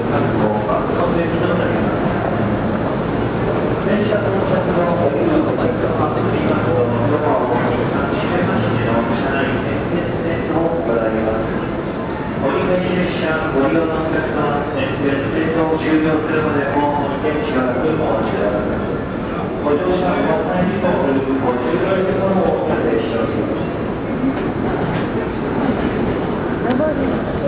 電車到着のお湯の場所が降りますと、ドアを閉めましての車内点検を行います。折り返し列車ご利用のお客様、点検を終了するまでも折り返しがお待ちください。ご乗車ご案内事項にご注意のものをお伝えしております。